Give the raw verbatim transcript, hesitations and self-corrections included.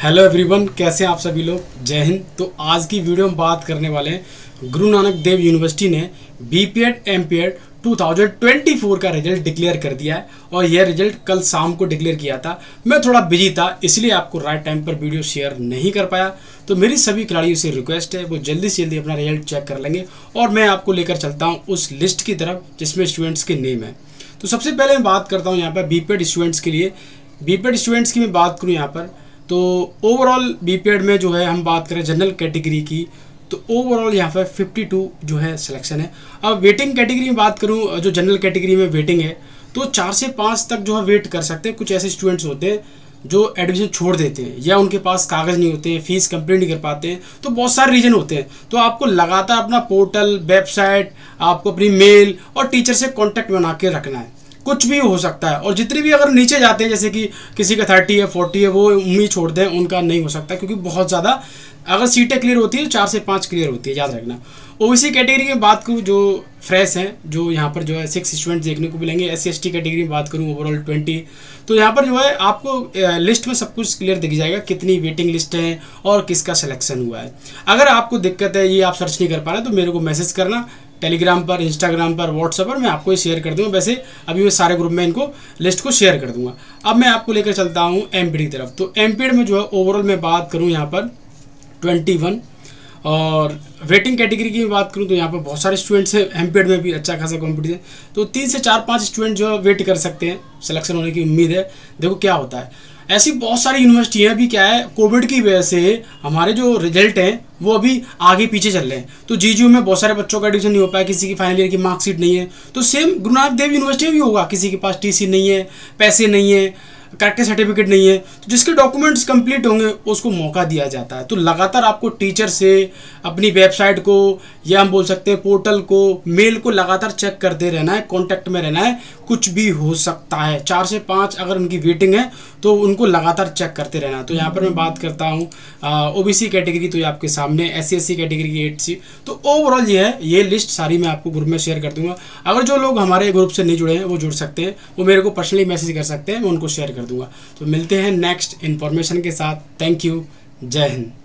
Hello everyone, कैसे हैं आप सभी लोग। जय हिंद। तो आज की वीडियो में बात करने वाले हैं गुरु नानक देव यूनिवर्सिटी ने बीपीएड एमपीएड दो हज़ार चौबीस का रिजल्ट डिक्लेयर कर दिया है और यह रिजल्ट कल शाम को डिक्लेयर किया था। मैं थोड़ा बिजी था इसलिए आपको राइट टाइम पर वीडियो शेयर नहीं कर पाया। तो मेरी सभी खिलाड़ियों से रिक्वेस्ट है वो जल्दी से जल्दी अपना रिजल्ट चेक कर लेंगे और मैं आपको लेकर चलता हूँ उस लिस्ट की तरफ जिसमें स्टूडेंट्स के नेम है। तो सबसे पहले मैं बात करता हूँ यहाँ पर बीपीएड स्टूडेंट्स के लिए। बीपीएड स्टूडेंट्स की मैं बात करूँ यहाँ पर, तो ओवरऑल बीपीएड में जो है हम बात करें जनरल कैटेगरी की, तो ओवरऑल यहाँ पर बावन जो है सिलेक्शन है। अब वेटिंग कैटेगरी में बात करूँ, जो जनरल कैटेगरी में वेटिंग है तो चार से पाँच तक जो है वेट कर सकते हैं। कुछ ऐसे स्टूडेंट्स होते हैं जो एडमिशन छोड़ देते हैं या उनके पास कागज़ नहीं होते हैं, फीस कंप्लीट नहीं कर पाते हैं, तो बहुत सारे रीज़न होते हैं। तो आपको लगातार अपना पोर्टल, वेबसाइट, आपको अपनी मेल और टीचर से कॉन्टैक्ट बना के रखना है। कुछ भी हो सकता है और जितने भी अगर नीचे जाते हैं, जैसे कि किसी का तीस है, चालीस है, वो उम्मीद छोड़ दें, उनका नहीं हो सकता क्योंकि बहुत ज़्यादा अगर सीटें क्लियर होती है तो चार से पाँच क्लियर होती है, याद रखना। ओबीसी कैटेगरी की बात करूँ, जो फ्रेश हैं, जो यहाँ पर जो है सिक्स स्टूडेंट्स देखने को मिलेंगे। S C S T category में बात करूँ ओवरऑल ट्वेंटी, तो यहाँ पर जो है आपको लिस्ट में सब कुछ क्लियर दिख जाएगा, कितनी वेटिंग लिस्ट है और किसका सिलेक्शन हुआ है। अगर आपको दिक्कत है, ये आप सर्च नहीं कर पा रहे, तो मेरे को मैसेज करना टेलीग्राम पर, इंस्टाग्राम पर, व्हाट्सएप पर, मैं आपको ये शेयर कर दूँगा। वैसे अभी मैं सारे ग्रुप में इनको लिस्ट को शेयर कर दूँगा। अब मैं आपको लेकर चलता हूँ एमपीडी की तरफ। तो एमपीडी में जो है ओवरऑल मैं बात करूँ यहाँ पर इक्कीस, और वेटिंग कैटेगरी की बात करूँ तो यहाँ पर बहुत सारे स्टूडेंट्स हैं। एमपीडी में भी अच्छा खासा कॉम्पिटिशन, तो तीन से चार पाँच स्टूडेंट जो है वेट कर सकते हैं, सिलेक्शन होने की उम्मीद है। देखो क्या होता है। ऐसी बहुत सारी यूनिवर्सिटी है, अभी क्या है, कोविड की वजह से हमारे जो रिजल्ट हैं वो अभी आगे पीछे चल रहे हैं। तो जीजू में बहुत सारे बच्चों का एडमिशन नहीं हो पाया, किसी की फाइनल ईयर की मार्कशीट नहीं है। तो सेम गुरु नानक देव यूनिवर्सिटी में भी होगा, किसी के पास टीसी नहीं है, पैसे नहीं है, करेक्टर सर्टिफिकेट नहीं है, तो जिसके डॉक्यूमेंट्स कंप्लीट होंगे उसको मौका दिया जाता है। तो लगातार आपको टीचर से अपनी वेबसाइट को या हम बोल सकते हैं पोर्टल को, मेल को लगातार चेक करते रहना है, कांटेक्ट में रहना है। कुछ भी हो सकता है। चार से पाँच अगर उनकी वेटिंग है तो उनको लगातार चेक करते रहना है। तो यहाँ पर मैं बात करता हूँ ओबीसी कैटेगरी, तो ये आपके सामने S C S C category की एट सी। तो ओवरऑल ये है, ये लिस्ट सारी मैं आपको ग्रुप में शेयर कर दूंगा। अगर जो लोग हमारे ग्रुप से नहीं जुड़े हैं वो जुड़ सकते हैं, वो मेरे को पर्सनली मैसेज कर सकते हैं, मैं उनको शेयर कर दूंगा। तो मिलते हैं नेक्स्ट इन्फॉर्मेशन के साथ। Thank you. जय हिंद।